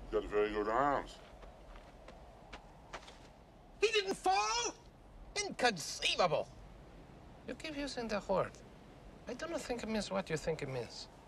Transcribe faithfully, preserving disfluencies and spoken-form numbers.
Got very good arms. He didn't fall? Inconceivable. You keep using the word. I do not think it means what you think it means.